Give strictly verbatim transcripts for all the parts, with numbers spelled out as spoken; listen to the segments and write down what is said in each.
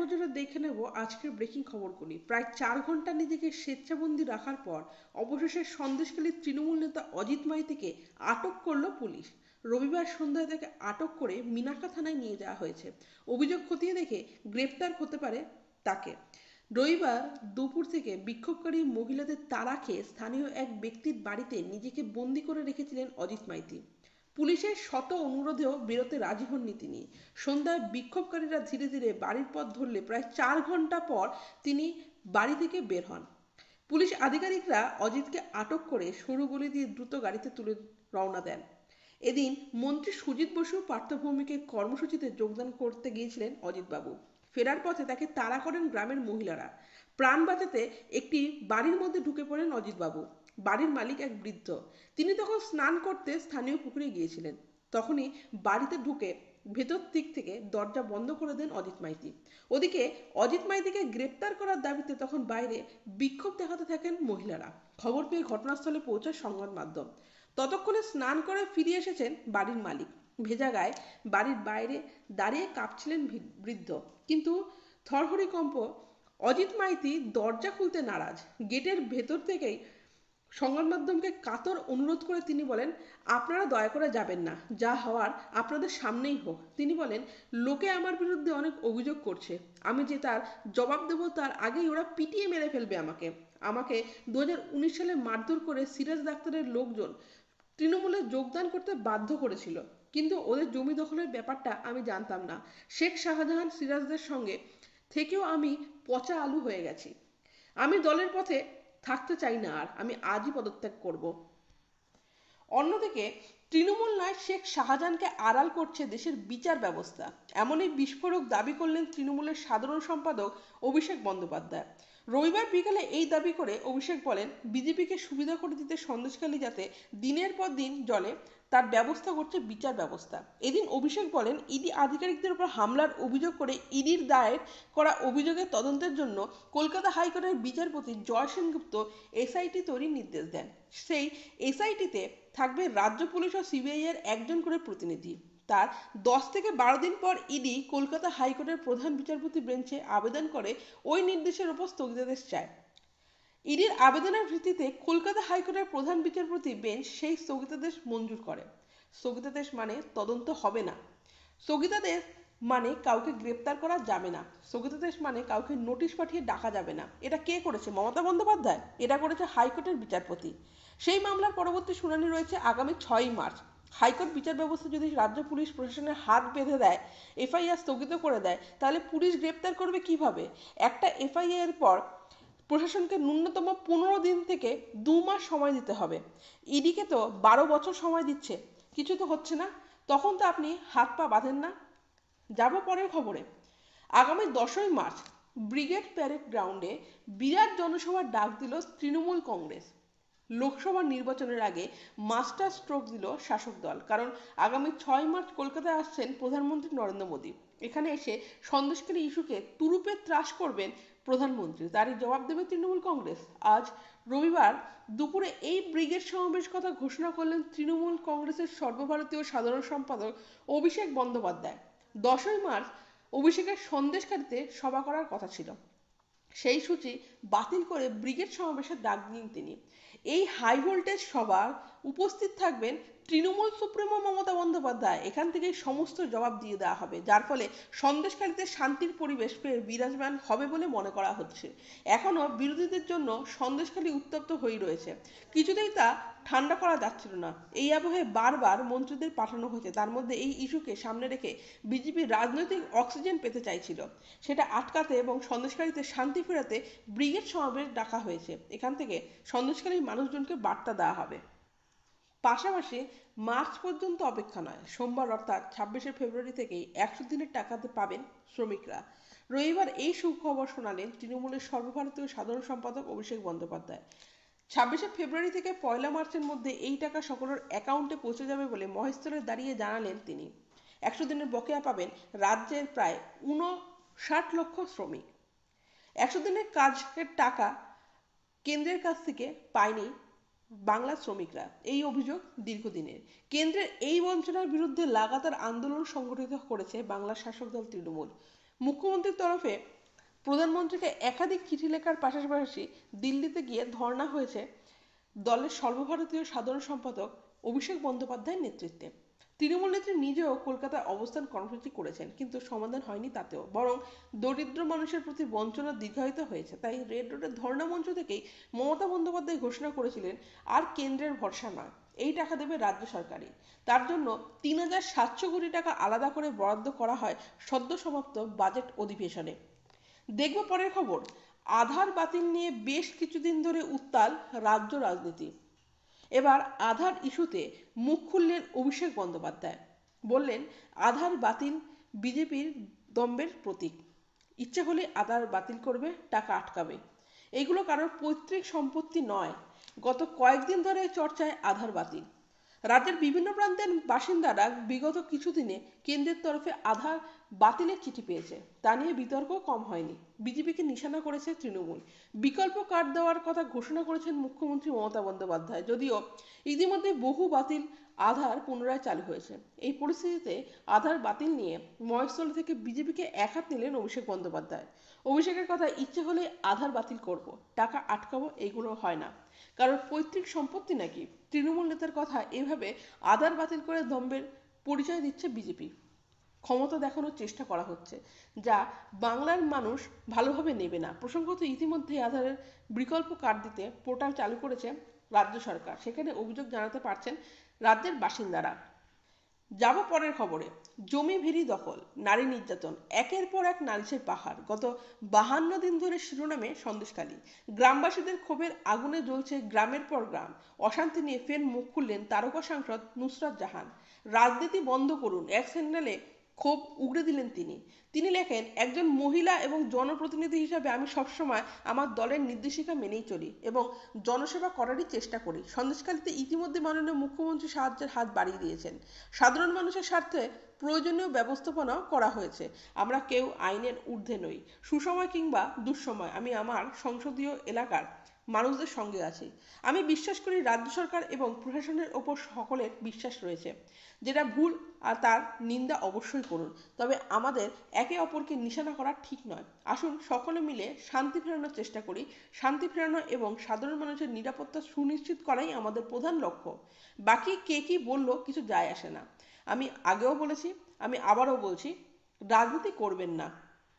নজরে দেখে নেব আজকের ব্রেকিং খবরগুলি। প্রায় চার ঘন্টা নিজেকে স্বেচ্ছাবন্দি রাখার পর অবশেষে সন্দেশখালী তৃণমূল নেতা অজিত মাইতিকে আটক করল পুলিশ। রবিবার সন্ধ্যায় তাকে আটক করে মিনাখা থানায় নিয়ে যাওয়া হয়েছে। অভিযোগ খতিয়ে দেখে গ্রেপ্তার হতে পারে তাকে। রবিবার দুপুর থেকে বিক্ষোভকারী মহিলাদের তাড়া খেয়ে স্থানীয় এক ব্যক্তির বাড়িতে নিজেকে বন্দি করে রেখেছিলেন অজিত মাইতি। পুলিশের শত অনুরোধেও বেরোতে রাজি হননি তিনি। সন্ধ্যায় বিক্ষোভকারীরা ধীরে ধীরে বাড়ির পথ ধরলে প্রায় চার ঘন্টা পর তিনি বাড়ি থেকে বের হন। পুলিশ আধিকারিকরা অজিতকে আটক করে সরু গলি দিয়ে দ্রুত গাড়িতে তুলে রওনা দেন। এদিন মন্ত্রী সুজিত বসু পার্থভৌমিকের কর্মসূচিতে যোগদান করতে গিয়েছিলেন অজিতবাবু। ফেরার পথে তাকে তাড়া করেন গ্রামের মহিলারা। প্রাণ বাঁচাতে একটি বাড়ির মধ্যে ঢুকে পড়েন অজিতবাবু। বাড়ির মালিক এক বৃদ্ধ। তিনি তখন স্নান করতে স্থানীয় পুকুরে গিয়েছিলেন। তখনই বাড়িতে ঢুকে ভেতর দিক থেকে দরজা বন্ধ করে দেন অজিত মাইতি। ওদিকে অজিত মাইতিকে গ্রেপ্তার করার দাবিতে তখন বাইরে বিক্ষোভ দেখাতে থাকেন মহিলারা। খবর পেয়ে ঘটনাস্থলে পৌঁছায় সংবাদ মাধ্যম। ততক্ষণে স্নান করে ফিরে এসেছেন বাড়ির মালিক। ভেজা গায়ে বাড়ির বাইরে দাঁড়িয়ে কাঁপছিলেন বৃদ্ধ। কিন্তু থরহরি কম্প। অজিত মাইতি দরজা খুলতে নারাজ। গেটের ভেতর থেকেই সংবাদ মাধ্যমকে কাতর অনুরোধ করে তিনি বলেন, আপনারা দয়া করে যাবেন না, যা হওয়ার আপনাদের সামনেই হোক। তিনি বলেন, লোকে আমার বিরুদ্ধে অনেক অভিযোগ করছে, আমি যে তার জবাব দেবো তার আগেই ওরা পিটিয়ে মেরে ফেলবে আমাকে। আমাকে দু হাজার উনিশ সালে মারধর করে সিরাজ ডাক্তারের লোকজন তৃণমূলে যোগদান করতে বাধ্য করেছিল, কিন্তু ওদের জমি দখলের ব্যাপারটা আমি জানতাম না। শেখ শাহজাহান সিরাজদের সঙ্গে থেকেও আমি পচা আলু হয়ে গেছি। আমি দলের পথে থাকতে চাই না, আর আমি আজই পদত্যাগ করব। অন্যদিকে তৃণমূল নয়, শেখ শাহজাহানকে আড়াল করছে দেশের বিচার ব্যবস্থা, এমনই বিস্ফোরক দাবি করলেন তৃণমূলের সাধারণ সম্পাদক অভিষেক বন্দ্যোপাধ্যায়। রবিবার বিকালে এই দাবি করে অভিষেক বলেন, বিজেপিকে সুবিধা করে দিতে সন্দেশখালী যাতে দিনের পর দিন জলে তার ব্যবস্থা করছে বিচার ব্যবস্থা। এদিন অভিষেক বলেন, ইডি আধিকারিকদের উপর হামলার অভিযোগ করে ইডির দায়ের করা অভিযোগের তদন্তের জন্য কলকাতা হাইকোর্টের বিচারপতি জয় সেনগুপ্ত এসআইটি তৈরির নির্দেশ দেন। সেই এসআইটিতে থাকবে রাজ্য পুলিশ ও সিবিআই এর একজন করে প্রতিনিধি। তার দশ থেকে বারো দিন পর ইডি কলকাতা হাইকোর্টের প্রধান বিচারপতি বেঞ্চে আবেদন করে ওই নির্দেশের উপর স্থগিতাদেশ চায়। ইডির আবেদনের ভিত্তিতে কলকাতা হাইকোর্টের প্রধান বিচারপতি বেঞ্চ সেই স্থগিতাদেশ মঞ্জুর করে। স্থগিতাদেশ মানে তদন্ত হবে না। স্থগিতাদেশ মানে কাউকে গ্রেপ্তার করা যাবে না। স্থগিতাদেশ মানে কাউকে নোটিশ পাঠিয়ে ডাকা যাবে না। এটা কে করেছে? মমতা বন্দ্যোপাধ্যায়। এটা করেছে হাইকোর্টের বিচারপতি। সেই মামলার পরবর্তী শুনানি রয়েছে আগামী ছয়ই মার্চ। হাইকোর্ট বিচার ব্যবস্থা যদি রাজ্য পুলিশ প্রশাসনের হাত বেঁধে দেয়, এফআইআর স্থগিত করে দেয়, তাহলে পুলিশ গ্রেপ্তার করবে কিভাবে? একটা এফআইআর পর প্রশাসনকে ন্যূনতম পনেরো দিন থেকে দু মাস সময় দিতে হবে। ইডিকে তো বারো বছর সময় দিচ্ছে, কিছু তো হচ্ছে না। তখন তো আপনি হাত পা বাঁধেন না। যাব পরের খবরে। আগামী দশই মার্চ ব্রিগেড প্যারেড গ্রাউন্ডে বিরাট জনসভার ডাক দিল তৃণমূল কংগ্রেস। লোকসভা নির্বাচনের আগে মাস্টার স্ট্রোক দিল শাসক দল, কারণ আগামী ছয় মার্চ কলকাতায় আসছেন প্রধানমন্ত্রী নরেন্দ্র মোদী। এখানে এসে সন্দেশখালী ইস্যুকে তুরুপে ত্রাস করবেন প্রধানমন্ত্রী, তারই জবাব দেবে তৃণমূল কংগ্রেস। আজ রবিবার দুপুরে এই ব্রিগেড সমাবেশ কথা ঘোষণা করলেন তৃণমূল কংগ্রেসের সর্বভারতীয় সাধারণ সম্পাদক অভিষেক বন্দ্যোপাধ্যায়। দশই মার্চ অভিষেকের সন্দেশখালীতে সভা করার কথা ছিল, সেই সূচি বাতিল করে ব্রিগেড সমাবেশের ডাক দিলেন তিনি। এই হাই ভোল্টেজ সভায় উপস্থিত থাকবেন তৃণমূল সুপ্রিমো মমতা বন্দ্যোপাধ্যায়। এখান থেকে সমস্ত জবাব দিয়ে দেওয়া হবে, যার ফলে সন্দেশখালীতে শান্তির পরিবেশ পেয়ে বিরাজমান হবে বলে মনে করা হচ্ছে। এখনো বিরোধীদের জন্য সন্দেশখালী উত্তপ্ত হয়ে রয়েছে, কিছুতেই তা ঠান্ডা করা যাচ্ছিল না। এই আবহে বারবার মন্ত্রীদের পাঠানো হয়েছে, তার মধ্যে এই ইস্যুকে সামনে রেখে বিজেপি রাজনৈতিক অক্সিজেন পেতে চাইছিল, সেটা আটকাতে এবং সন্দেশখালীতে শান্তি ফেরাতে ব্রিগেড সমাবেশ ডাকা হয়েছে। এখান থেকে সন্দেশখালীর মানুষজনকে বার্তা দেওয়া হবে। পাশাপাশি মার্চ পর্যন্ত অপেক্ষা নয়, সোমবার অর্থাৎ ছাব্বিশে ফেব্রুয়ারি থেকেই একশো দিনের টাকাতে পাবেন শ্রমিকরা। রবিবার এই সুখবর শোনালেন তৃণমূলের সর্বভারতীয় সাধারণ সম্পাদক অভিষেক বন্দ্যোপাধ্যায়। ছাব্বিশে ফেব্রুয়ারি থেকে পয়লা মার্চের মধ্যে এই টাকা সকলের অ্যাকাউন্টে পৌঁছে যাবে বলে মহেশতলে দাঁড়িয়ে জানালেন তিনি। একশো দিনের বকেয়া পাবেন রাজ্যের প্রায় উনষাট লক্ষ শ্রমিক। একশো দিনের কাজের টাকা কেন্দ্রের কাছ থেকে পায়নি বাংলার শ্রমিকরা, এই অভিযোগ দীর্ঘদিনের। কেন্দ্রের এই বঞ্চনার বিরুদ্ধে লাগাতার আন্দোলন সংগঠিত করেছে বাংলার শাসক দল তৃণমূল। মুখ্যমন্ত্রীর তরফে প্রধানমন্ত্রীকে একাধিক চিঠি লেখার পাশাপাশি দিল্লিতে গিয়ে ধর্ণা হয়েছে দলের সর্বভারতীয় সাধারণ সম্পাদক অভিষেক বন্দ্যোপাধ্যায়ের নেতৃত্বে। তৃণমূল নেত্রী নিজেও কলকাতায় অবস্থান কর্মসূচি করেছেন, কিন্তু সমাধান হয়নি তাতেও, বরং দরিদ্র মানুষের প্রতি বঞ্চনা দীর্ঘায়িত হয়েছে। তাই রেড রোডের ধর্ণা মঞ্চ থেকেই মমতা বন্দ্যোপাধ্যায় ঘোষণা করেছিলেন, আর কেন্দ্রের ভরসা নয়, এই টাকা দেবে রাজ্য সরকারই। তার জন্য তিন হাজার সাতশো কোটি টাকা আলাদা করে বরাদ্দ করা হয় সদ্য সমাপ্ত বাজেট অধিবেশনে। দেখব পরের খবর। আধার বাতিল নিয়ে বেশ কিছুদিন ধরে উত্তাল রাজ্য রাজনীতি। এবার আধার ইস্যুতে মুখ খুললেন অভিষেক বন্দ্যোপাধ্যায়। বললেন, আধার বাতিল বিজেপির দম্ভের প্রতীক। ইচ্ছে হলে আধার বাতিল করবে, টাকা আটকাবে। এগুলো কারোর পৈতৃক সম্পত্তি নয়। গত কয়েকদিন ধরে চর্চায় আধার বাতিল। রাজ্যের বিভিন্ন প্রান্তের বাসিন্দারা বিগত কিছুদিনে কেন্দ্রের তরফে আধার বাতিলের চিঠি পেয়েছে। তা নিয়ে বিতর্ক কম হয়নি। বিজেপিকে নিশানা করেছে তৃণমূল। বিকল্প কার্ড দেওয়ার কথা ঘোষণা করেছেন মুখ্যমন্ত্রী মমতা বন্দ্যোপাধ্যায়। যদিও ইতিমধ্যে বহু বাতিল আধার পুনরায় চালু হয়েছে। এই পরিস্থিতিতে আধার বাতিল নিয়ে মহেশতল থেকে বিজেপিকে একহাত নিলেন অভিষেক বন্দ্যোপাধ্যায়। অভিষেকের কথা, ইচ্ছে হলে আধার বাতিল করব, টাকা আটকাবো, এইগুলো হয় না। কারণ পৈতৃক সম্পত্তি নাকি? তৃণমূল নেতার কথা এভাবে আধার বাতিল করে দম্ভের পরিচয় দিচ্ছে বিজেপি। ক্ষমতা দেখানোর চেষ্টা করা হচ্ছে, যা বাংলার মানুষ ভালোভাবে নেবে না। প্রসঙ্গত, ইতিমধ্যে আধারের বিকল্প কার্ড দিতে পোর্টাল চালু করেছে রাজ্য সরকার। সেখানে অভিযোগ জানাতে পারছেন রাজ্যের বাসিন্দারা। যাব পরের খবরে। জমি ভেরি দখল, নারী নির্যাতন, একের পর এক নালিশের পাহাড়। গত বাহান্ন দিন ধরে শিরোনামে সন্দেশখালী। গ্রামবাসীদের ক্ষোভের আগুনে জ্বলছে গ্রামের পর গ্রাম। অশান্তি নিয়ে ফের মুখ খুললেন তারকা সাংসদ নুসরাত জাহান। রাজনীতি বন্ধ করুন, এক স্যান্ডেলে ক্ষোভ উগড়ে দিলেন তিনি। তিনি লেখেন, একজন মহিলা এবং জনপ্রতিনিধি হিসাবে আমি সবসময় আমার দলের নির্দেশিকা মেনেই চলি এবং জনসেবা করারই চেষ্টা করি। সন্দেশখালীতে ইতিমধ্যে মাননীয় মুখ্যমন্ত্রী সাহায্যের হাত বাড়িয়ে দিয়েছেন। সাধারণ মানুষের স্বার্থে প্রয়োজনীয় ব্যবস্থাপনাও করা হয়েছে। আমরা কেউ আইনের ঊর্ধ্বে নই। সুসময় কিংবা দুঃসময় আমি আমার সংসদীয় এলাকার মানুষদের সঙ্গে আছি। আমি বিশ্বাস করি রাজ্য সরকার এবং প্রশাসনের ওপর সকলের বিশ্বাস রয়েছে। যেটা ভুল আর তার নিন্দা অবশ্যই করুন, তবে আমাদের একে অপরকে নিশানা করা ঠিক নয়। আসুন সকলে মিলে শান্তি ফেরানোর চেষ্টা করি। শান্তি ফেরানো এবং সাধারণ মানুষের নিরাপত্তা সুনিশ্চিত করাই আমাদের প্রধান লক্ষ্য। বাকি কে কি বললো কিছু যায় আসে না। আমি আগেও বলেছি, আমি আবারও বলছি, রাজনীতি করবেন না।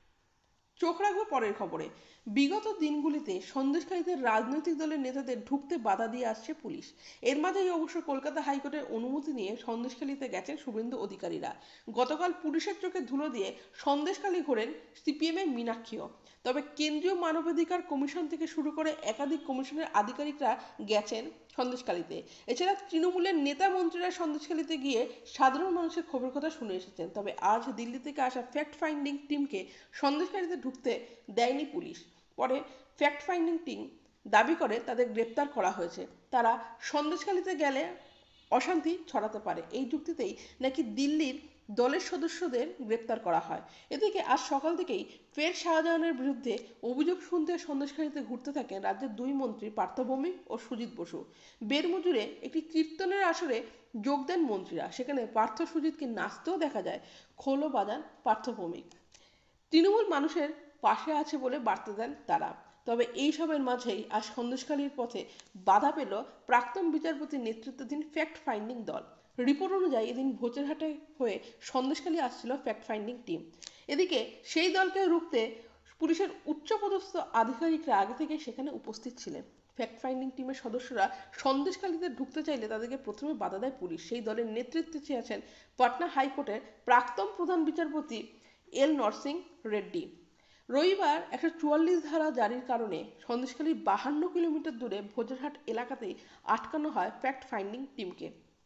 চোখ রাখবো পরের খবরে। বিগত দিনগুলিতে সন্দেশখালীতে রাজনৈতিক দলের নেতাদের ঢুকতে বাধা দিয়ে আসছে পুলিশ। এর মাঝেই অবশ্য কলকাতা হাইকোর্টের অনুমতি নিয়ে সন্দেশখালীতে গেছেন শুভেন্দু অধিকারীরা। গতকাল পুলিশের চোখে ধুলো দিয়ে সন্দেশখালী ঘোরেন সিপিএমের মীনাক্ষীও। তবে কেন্দ্রীয় মানবাধিকার কমিশন থেকে শুরু করে একাধিক কমিশনের আধিকারিকরা গেছেন সন্দেশখালীতে। এছাড়া তৃণমূলের নেতা মন্ত্রীরা সন্দেশখালীতে গিয়ে সাধারণ মানুষের খবরের কথা শুনে এসেছেন। তবে আজ দিল্লি থেকে আসা ফ্যাক্ট ফাইন্ডিং টিমকে সন্দেশখালীতে ঢুকতে দেয়নি পুলিশ। পরে ফ্যাক্ট ফাইন্ডিং টিম দাবি করে তাদের গ্রেপ্তার করা হয়েছে। তারা সন্দেশখালীতে গেলে অশান্তি ছড়াতে পারে, এই যুক্তিতেই নাকি দিল্লির দলের সদস্যদের গ্রেপ্তার করা হয়। এদিকে আজ সকাল থেকেই ফের শাহজাহানের বিরুদ্ধে অভিযোগ শুনতে সন্দেশখালীতে ঘুরতে থাকেন রাজ্যের দুই মন্ত্রী পার্থ ভৌমিক ও সুজিত বসু। বেরমজুরে একটি কীর্তনের আসরে যোগ দেন মন্ত্রীরা। সেখানে পার্থ সুজিতকে নাচতেও দেখা যায়। খোলও বাজান পার্থ ভৌমিক। তৃণমূল মানুষের পাশে আছে বলে বার্তা দেন তারা। তবে এই সবের মাঝেই আজ সন্দেশখালীর পথে বাধা পেল প্রাক্তন বিচারপতির নেতৃত্বাধীন ফ্যাক্ট ফাইন্ডিং দল। রিপোর্ট অনুযায়ী এদিন ভোজেরহাটে হয়ে সন্দেশখালী আসছিল ফ্যাক্ট ফাইন্ডিং টিম। এদিকে সেই দলকে রুখতে পুলিশের উচ্চপদস্থ আধিকারিকরা আগে থেকে সেখানে উপস্থিত ছিলেন। ফ্যাক্ট ফাইন্ডিং টিমের সদস্যরা সন্দেশখালীতে ঢুকতে চাইলে তাদেরকে প্রথমে বাধা দেয় পুলিশ। সেই দলের নেতৃত্বে আছেন পাটনা হাইকোর্টের প্রাক্তন প্রধান বিচারপতি এল নরসিং রেড্ডি। রবিবার একশো চুয়াল্লিশ ধারা জারির কারণে সন্দেশখালীর বাহান্ন কিলোমিটার দূরে ভোজেরহাট এলাকাতেই আটকানো হয় ফ্যাক্ট ফাইন্ডিং টিমকে।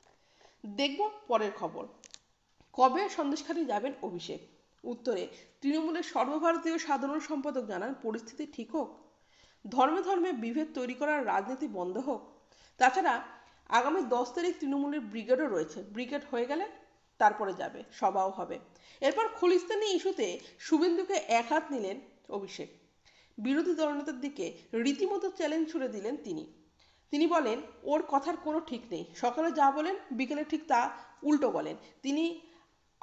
দেখব পরের খবর। কবে সন্দেশখালী যাবেন অভিষেক? উত্তরে তৃণমূলের সর্বভারতীয় সাধারণ সম্পাদক জানান, পরিস্থিতি ঠিক হোক, ধর্মে ধর্মে বিভেদ তৈরি করার রাজনীতি বন্ধ হোক। তাছাড়া আগামী দশ তারিখ তৃণমূলের ব্রিগেডও রয়েছে। ব্রিগেড হয়ে গেলে তারপরে যাবে, সভাও হবে। এরপর খলিস্তানি ইস্যুতে শুভেন্দুকে এক হাত নিলেন অভিষেক। বিরোধী দলনেতার দিকে রীতিমতো চ্যালেঞ্জ ছুড়ে দিলেন তিনি। তিনি বলেন, ওর কথার কোনো ঠিক নেই, সকালে যা বলেন বিকেলে ঠিক তা উল্টো বলেন। তিনি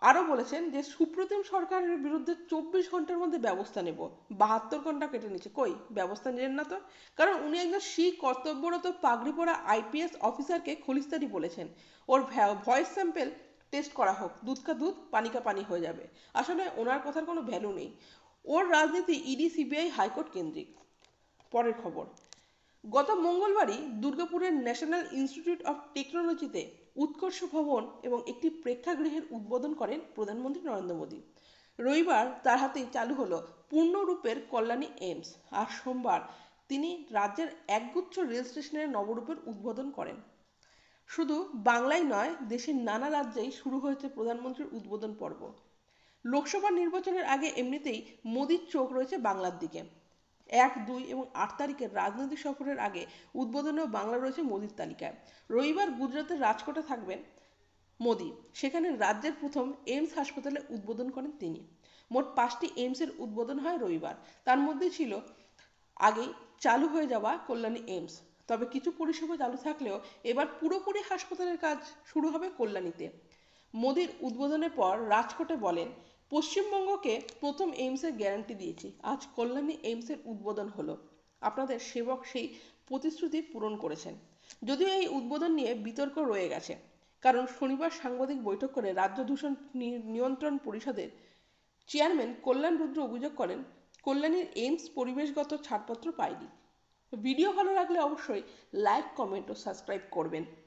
আরও বলেছেন যে সুপ্রতিম সরকারের বিরুদ্ধে চব্বিশ ঘন্টার মধ্যে ব্যবস্থা নেব। বাহাত্তর ঘন্টা কেটে নিচ্ছে, কই ব্যবস্থা নিলেন না তো? কারণ উনি একজন সি কর্তব্যরত পাগড়ি পরা আইপিএস অফিসারকে খলিস্তানি বলেছেন। ওর ভয়েস স্যাম্পেল টেস্ট করা হোক, দুধ কা দুধ পানি কা পানি হয়ে যাবে। আসলে ওনার কথার কোনো ভ্যালু নেই। ওর রাজনীতি ইডি সিবিআই হাইকোর্ট কেন্দ্রিক। পরের খবর, গত মঙ্গলবারই দুর্গাপুরের ন্যাশনাল ইনস্টিটিউট অফ টেকনোলজিতে উৎকর্ষ ভবন এবং একটি প্রেক্ষাগৃহের উদ্বোধন করেন প্রধানমন্ত্রী নরেন্দ্র মোদী। রবিবার তার হাতেই চালু হলো পূর্ণরূপের কল্যাণী এইমস, আর সোমবার তিনি রাজ্যের একগুচ্ছ রেল স্টেশনের নবরূপের উদ্বোধন করেন। শুধু বাংলায় নয়, দেশের নানা রাজ্যেই শুরু হয়েছে প্রধানমন্ত্রীর উদ্বোধন পর্ব। লোকসভা নির্বাচনের আগে এমনিতেই মোদির চোখ রয়েছে বাংলার দিকে। এক দুই এবং আট তারিখের রাজনৈতিক সফরের আগে উদ্বোধনেও বাংলা রয়েছে মোদির তালিকায়। রবিবার গুজরাতের রাজকোটে থাকবেন মোদি। সেখানে রাজ্যের প্রথম এইমস হাসপাতালে উদ্বোধন করেন তিনি। মোট পাঁচটি এইমসের উদ্বোধন হয় রবিবার। তার মধ্যে ছিল আগেই চালু হয়ে যাওয়া কল্যাণী এইমস। তবে কিছু পরিষেবা চালু থাকলেও এবার পুরোপুরি হাসপাতালের কাজ শুরু হবে কল্যাণীতে। মোদির উদ্বোধনের পর রাজকোটে বলেন, পশ্চিমবঙ্গকে প্রথম এইমসের গ্যারান্টি দিয়েছি, আজ কল্যাণী এইমসের উদ্বোধন হলো। আপনাদের সেবক সেই প্রতিশ্রুতি পূরণ করেছেন। যদিও এই উদ্বোধন নিয়ে বিতর্ক রয়ে গেছে, কারণ শনিবার সাংবাদিক বৈঠক করে রাজ্য দূষণ নিয়ন্ত্রণ পরিষদের চেয়ারম্যান কল্যাণ রুদ্র অভিযোগ করেন, কল্যাণীর এইমস পরিবেশগত ছাড়পত্র পায়নি। ভিডিও ভালো লাগলে অবশ্যই লাইক, কমেন্ট ও সাবস্ক্রাইব করবেন।